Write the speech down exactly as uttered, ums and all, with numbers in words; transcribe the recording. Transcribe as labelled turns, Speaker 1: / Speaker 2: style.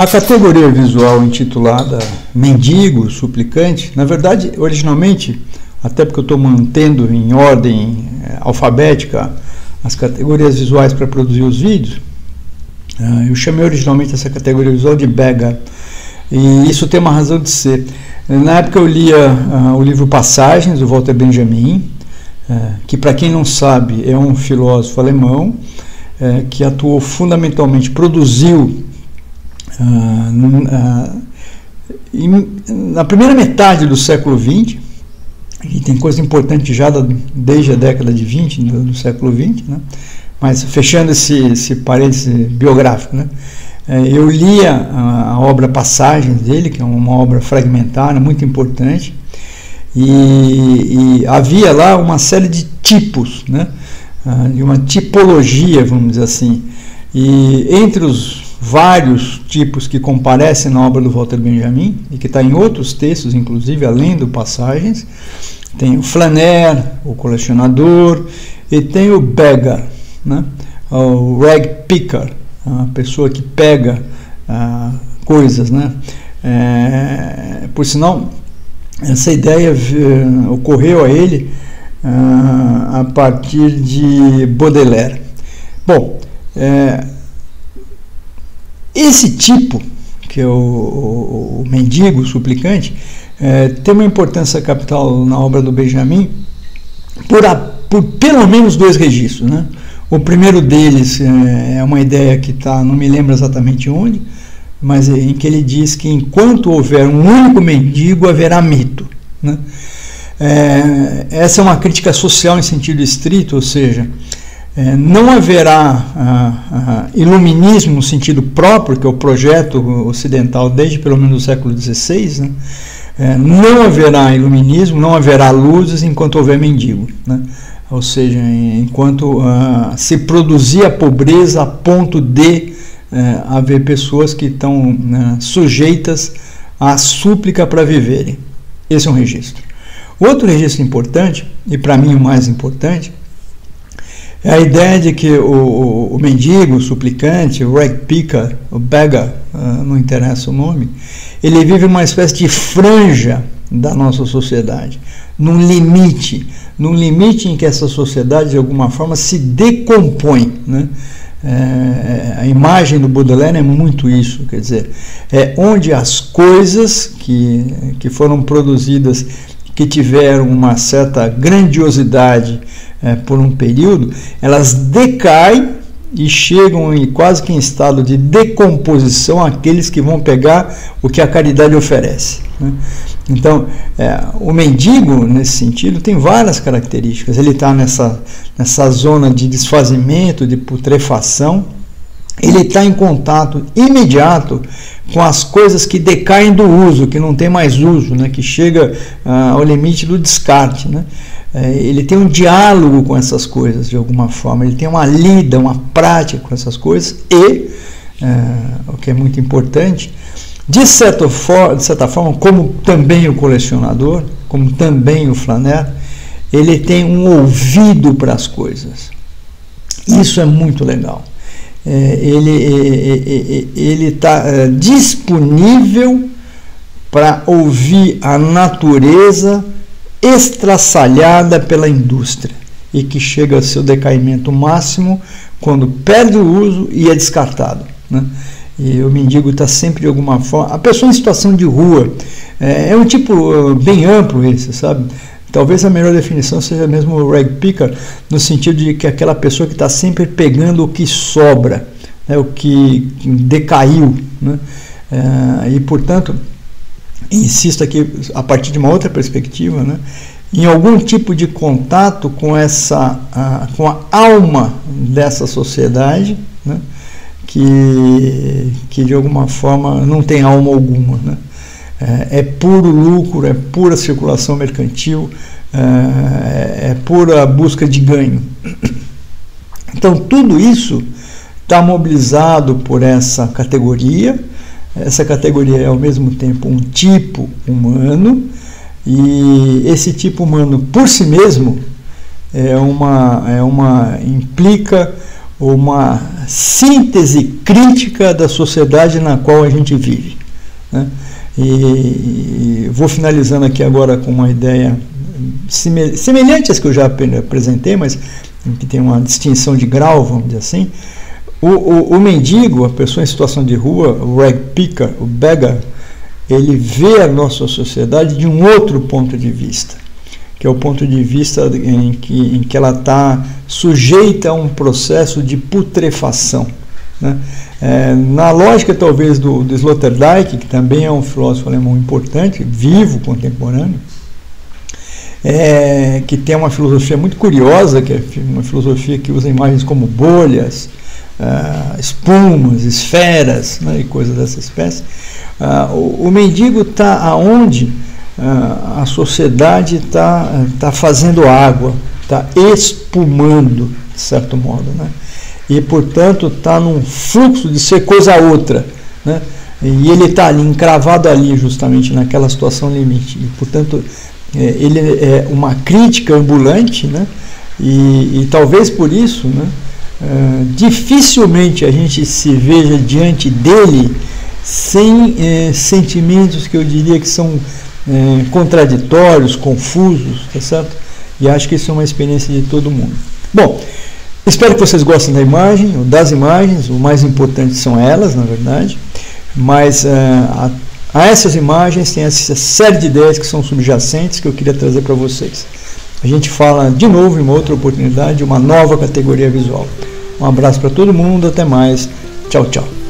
Speaker 1: A categoria visual intitulada Mendigo, Suplicante, na verdade, originalmente, até porque eu estou mantendo em ordem é, alfabética as categorias visuais para produzir os vídeos, é, eu chamei originalmente essa categoria visual de Beggar, e isso tem uma razão de ser. Na época eu lia uh, o livro Passagens, do Walter Benjamin, uh, que, para quem não sabe, é um filósofo alemão, uh, que atuou fundamentalmente, produziu Uh, uh, em, na primeira metade do século vinte, e tem coisa importante já da, desde a década de vinte do, do século vinte, né? Mas fechando esse, esse parêntese biográfico, né? uh, eu lia a, a obra Passagens dele, que é uma obra fragmentária muito importante, e, e havia lá uma série de tipos, né? uh, de uma tipologia, vamos dizer assim, e entre os vários tipos que comparecem na obra do Walter Benjamin, e que está em outros textos, inclusive, além do Passagens, tem o flaner, o colecionador, e tem o beggar, né? O rag picker, a pessoa que pega ah, coisas, né? É, por sinal, essa ideia uh, ocorreu a ele uh, a partir de Baudelaire. Bom, é, esse tipo, que é o, o, o mendigo, o suplicante, é, tem uma importância capital na obra do Benjamin por, a, por pelo menos dois registros, né? O primeiro deles é, é uma ideia que está, não me lembro exatamente onde, mas em que ele diz que enquanto houver um único mendigo, haverá mito, né? É, essa é uma crítica social em sentido estrito, ou seja, É, não haverá ah, ah, iluminismo no sentido próprio, que é o projeto ocidental desde pelo menos o século dezesseis, né? É, não haverá iluminismo, não haverá luzes enquanto houver mendigo, né? Ou seja, enquanto ah, se produzir a pobreza a ponto de eh, haver pessoas que estão né, sujeitas à súplica para viverem. Esse é um registro. Outro registro importante, e para mim o mais importante, é a ideia de que o, o, o mendigo, o suplicante, o rag picker, o beggar, uh, não interessa o nome, ele vive uma espécie de franja da nossa sociedade, num limite, num limite em que essa sociedade de alguma forma se decompõe, né? É, a imagem do Baudelaire é muito isso, quer dizer, é onde as coisas que, que foram produzidas, que tiveram uma certa grandiosidade é, por um período, elas decaem e chegam em, quase que em estado de decomposição aqueles que vão pegar o que a caridade oferece, né? Então, é, o mendigo, nesse sentido, tem várias características. Ele está nessa, nessa zona de desfazimento, de putrefação. Ele está em contato imediato com as coisas que decaem do uso, que não tem mais uso, né? Que chega ah, ao limite do descarte, né? É, ele tem um diálogo com essas coisas, de alguma forma. Ele tem uma lida, uma prática com essas coisas e, é, o que é muito importante, de certa, for, de certa forma, como também o colecionador, como também o flaner, ele tem um ouvido para as coisas. Isso é muito legal. É, ele está é, disponível para ouvir a natureza estraçalhada pela indústria e que chega ao seu decaimento máximo quando perde o uso e é descartado, né? E o mendigo está sempre de alguma forma, a pessoa em situação de rua, é, é um tipo bem amplo esse, sabe? Talvez a melhor definição seja mesmo o rag picker, no sentido de que aquela pessoa que está sempre pegando o que sobra, né, o que decaiu, né? É, e, portanto, insisto aqui, a partir de uma outra perspectiva, né, em algum tipo de contato com, essa, a, com a alma dessa sociedade, né, que, que de alguma forma não tem alma alguma, né? É, é puro lucro, é pura circulação mercantil, é, é pura busca de ganho. Então, tudo isso está mobilizado por essa categoria. Essa categoria é, ao mesmo tempo, um tipo humano, e esse tipo humano, por si mesmo, é uma, é uma, implica uma síntese crítica da sociedade na qual a gente vive, né? E vou finalizando aqui agora com uma ideia semelhante às que eu já apresentei, mas que tem uma distinção de grau, vamos dizer assim. O, o, o mendigo, a pessoa em situação de rua, o rag picker, o beggar, ele vê a nossa sociedade de um outro ponto de vista, que é o ponto de vista em que, em que ela está sujeita a um processo de putrefação, né? É, na lógica talvez do, do Sloterdijk, que também é um filósofo alemão importante, vivo, contemporâneo, é, que tem uma filosofia muito curiosa, que é uma filosofia que usa imagens como bolhas, uh, espumas, esferas, né, e coisas dessa espécie. Uh, o, o mendigo está aonde uh, a sociedade está tá fazendo água, está espumando, de certo modo, né? E, portanto, está num fluxo de ser coisa outra, né? E ele está ali, encravado ali, justamente naquela situação limite. E, portanto, é, ele é uma crítica ambulante, né? E, e talvez por isso, né, é, dificilmente a gente se veja diante dele sem é, sentimentos que eu diria que são é, contraditórios, confusos, tá certo? E acho que isso é uma experiência de todo mundo. Bom, espero que vocês gostem da imagem, ou das imagens. O mais importante são elas, na verdade, mas uh, a, a essas imagens tem essa série de ideias que são subjacentes que eu queria trazer para vocês. A gente fala de novo em uma outra oportunidade, uma nova categoria visual. Um abraço para todo mundo, até mais, tchau, tchau.